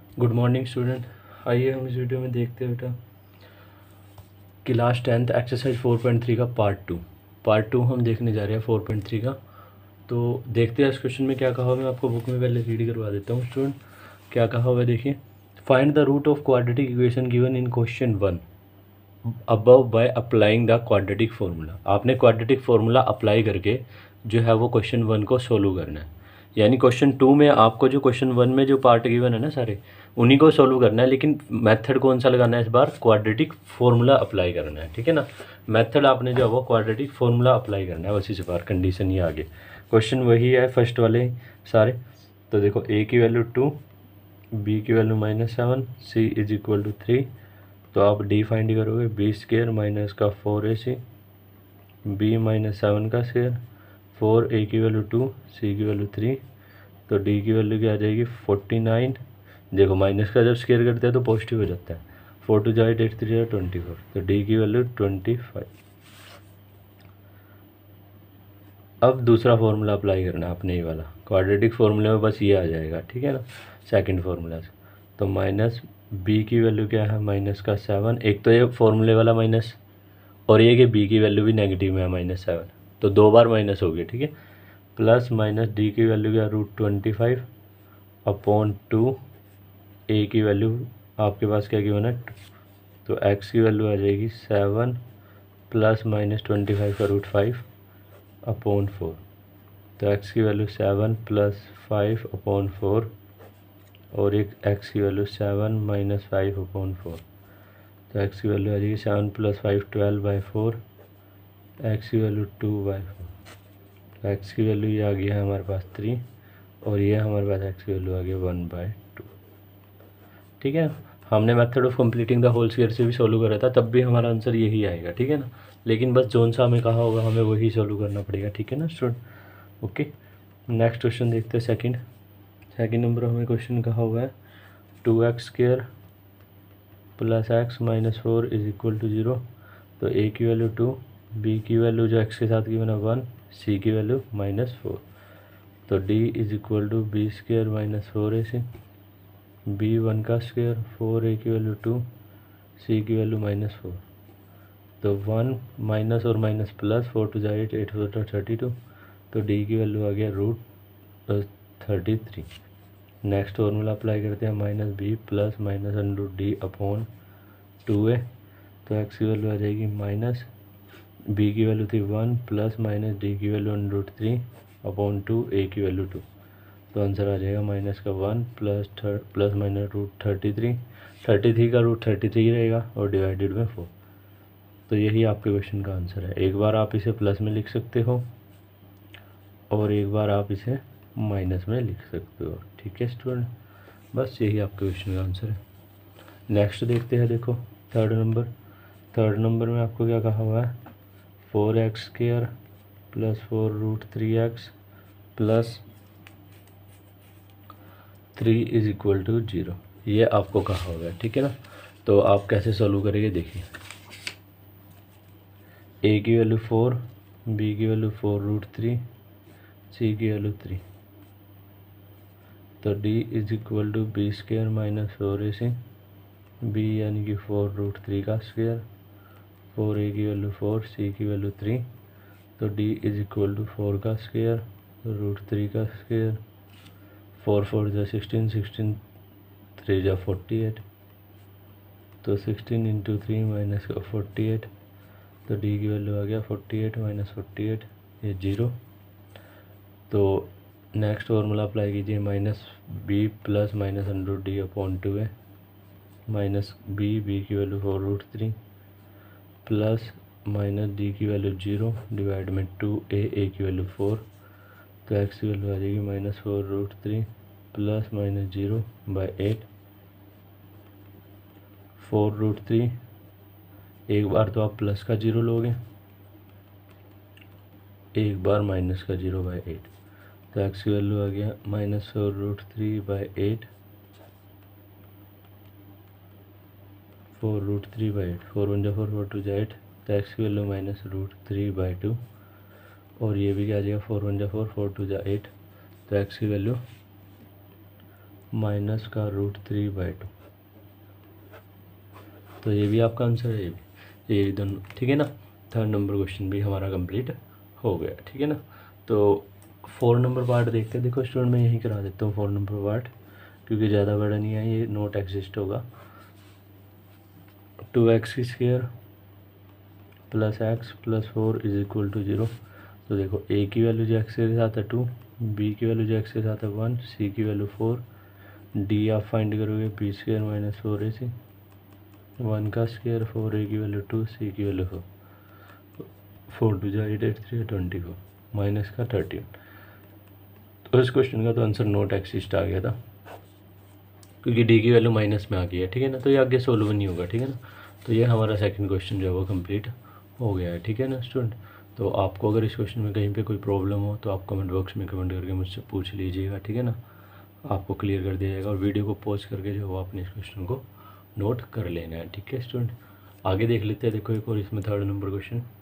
Good morning student. आइए हम इस वीडियो में देखते हैं बेटा क्लास 10th एक्सरसाइज 4.3 का पार्ट टू हम देखने जा रहे हैं 4.3 का। तो देखते हैं इस क्वेश्चन में क्या कहा हुआ है। मैं आपको बुक में पहले रीड करवा देता हूँ स्टूडेंट। क्या कहा हुआ है देखिए, find the root of quadratic equation given in question 1 above by applying the quadratic formula. आपने क्वाड्रेटिक फार्मूला अप्लाई करके जो है वो क्वेश्चन 1 को सोल्व करना है। यानी क्वेश्चन 2 में आपको जो क्वेश्चन 1 में जो पार्ट गिवन है ना सारे, उन्हीं को सोल्व करना है, लेकिन मेथड कौन सा लगाना है इस बार? क्वाड्रेटिक फार्मूला अप्लाई करना है, ठीक है ना। मेथड आपने जो है वो क्वाड्रेटिक फार्मूला अप्लाई करना है, बस इस बार कंडीशन ये आगे क्वेश्चन वही है फर्स्ट वाले सारे। तो देखो ए की वैल्यू 2, बी की value -7, C is equal to 3। तो आप डी फाइंड करोगे, बी स्केयर माइनस का 4ac, बी -7 का स्केयर, 4 ए की वैल्यू 2, सी की वैल्यू 3। तो डी की वैल्यू क्या आ जाएगी 49। देखो माइनस का जब स्केयर करते हैं तो पॉजिटिव हो जाता है, 4 2 8 8 3 24। तो डी की वैल्यू 25। अब दूसरा फॉर्मूला अप्लाई करना है आपने, ये वाला क्वाड्रेटिक फार्मूले में बस ये आ जाएगा, ठीक है ना, सेकंड फार्मूला से। तो माइनस बी की वैल्यू क्या है -7। एक तो ये फार्मूले वाला माइनस, और ये कि बी की वैल्यू भी नेगेटिव में है -7, तो दो बार माइनस हो गया, ठीक है। प्लस माइनस डी की वैल्यू क्या √25 अपॉन 2, ए की वैल्यू आपके पास क्या गिवन है 2। तो एक्स की वैल्यू आ जाएगी 7 प्लस -25 का √5 अपॉन 4। तो एक्स की वैल्यू 7 प्लस 5 अपॉन 4, और एक एक्स की वैल्यू 7 -5 अपॉन 4। तो एक्स की वैल्यू आ जाएगी 7 प्लस 5 12/4, एक्स की वैल्यू 2/4। तो एक्स की वैल्यू ये आ गया है हमारे पास 3, और ये हमारे पास एक्स की वैल्यू आ गई 1/2, ठीक है। हमने method of completing the whole square से भी सोल्व करा था, तब भी हमारा आंसर यही आएगा, ठीक है ना। लेकिन बस जोन सा हमें कहा होगा हमें वही सोल्व करना पड़ेगा, ठीक है ना स्टूडेंट। ओके, नेक्स्ट क्वेश्चन देखते हैं। सेकंड नंबर हमें क्वेश्चन कहा हुआ है 2x² plus x minus 4 is equal to 0। तो ए की वैल्यू 2, बी की वैल्यू जो x के साथ की बना 1, सी की वैल्यू -4। तो D is equal to b² minus 4ac, B 1 का स्क्वायर, 4a की वैल्यू 2, सी की वैल्यू -4। तो 1 माइनस और माइनस प्लस, 4 2 8 8 4 32। तो डी की वैल्यू आ गया √33। नेक्स्ट फॉर्मूला अप्लाई करते हैं, -b plus -√d upon 2a। तो एक्स की वैल्यू आ जाएगी माइनस, बी की वैल्यू थी 1 प्लस माइनस डी की वैल्यू √3 अपॉन 2, ए की वैल्यू 2। तो आंसर आ जाएगा माइनस का 1 प्लस माइनस √33, 33 का √33 रहेगा और डिवाइडेड बाय 4। तो यही आपके क्वेश्चन का आंसर है। एक बार आप इसे प्लस में लिख सकते हो और एक बार आप इसे माइनस में लिख सकते हो, ठीक है स्टूडेंट। बस यही आपके क्वेश्चन का आंसर है। नेक्स्ट देखते हैं, देखो थर्ड नंबर में आपको क्या कहा हुआ है 4x² plus 4√3x plus 3 is equal to 0, ये आपको कहा हुआ है, ठीक है ना। तो आप कैसे सॉल्व करेंगे देखिए, ए की वैल्यू 4, बी की वैल्यू 4√3, सी की वैल्यू 3। तो D is equal to b² minus 4ac, B यानी कि 4√3 का स्क्वायर, 4a की वैल्यू 4, सी की वैल्यू 3। तो डी इज इक्वल टू 4 का स्क्वायर √3 का स्क्वायर, 4 4 जा 16, 16 3 जा 48। तो 16 इंटू 3 माइनस का 48। तो डी की वैल्यू आ गया 48 माइनस 48, ये 0। तो नेक्स्ट फॉर्मूला अप्लाई कीजिए, -b plus -√d upon 2a, minus B की वैल्यू 4√3 प्लस माइनस डी की वैल्यू 0 डिवाइड में 2a की वैल्यू 4। तो एक्स की वैल्यू आ जाएगी -4√3 प्लस -0/8, 4√3। एक बार तो आप प्लस का 0 लोगे, एक बार माइनस का 0/8। तो एक्स की वैल्यू आ गया -4√3/8, 4√3/8, 4 1 जा 4 4 2 जा 8। तो एक्स की वैल्यू -√3/2, और ये भी क्या आ जाएगा 4 1 जा 4 4 2 जा 8। तो एक्स की वैल्यू माइनस का √3/2। तो ये भी आपका आंसर है, ये भी दोनों ठीक है ना। थर्ड नंबर क्वेश्चन भी हमारा कंप्लीट हो गया, ठीक है ना। तो 4 नंबर पार्ट देखते हैं। देखो स्टूडेंट मैं यही करा देता हूँ 4 नंबर पार्ट, क्योंकि ज़्यादा बड़ा नहीं है, ये नोट एग्जिस्ट होगा। 2x² + x + 4 = 0। तो देखो a की वैल्यू जो x के साथ है 2, b की वैल्यू जो x के साथ है 1, c की वैल्यू 4, d आप फाइंड करोगे b² - 4ac, 1 का स्क्वायर, 4a की वैल्यू 2, c की वैल्यू 4, 4 2 8 8 3 24, माइनस का 13। तो इस क्वेश्चन का तो आंसर नोट एक्सिस्ट आ गया था, क्योंकि डी की वैल्यू माइनस में आ गई है, ठीक है ना। तो ये आगे सोल्व नहीं होगा, ठीक है ना। तो ये हमारा सेकंड क्वेश्चन जो है वो कंप्लीट हो गया है, ठीक है ना स्टूडेंट। तो आपको अगर इस क्वेश्चन में कहीं पे कोई प्रॉब्लम हो तो आप कमेंट बॉक्स में कमेंट करके मुझसे पूछ लीजिएगा, ठीक है ना। आपको क्लियर कर दिया जाएगा, और वीडियो को पॉज करके जो है आपने इस क्वेश्चन को नोट कर लेना है, ठीक है स्टूडेंट। आगे देख लेते हैं। देखो एक और इसमें थर्ड नंबर क्वेश्चन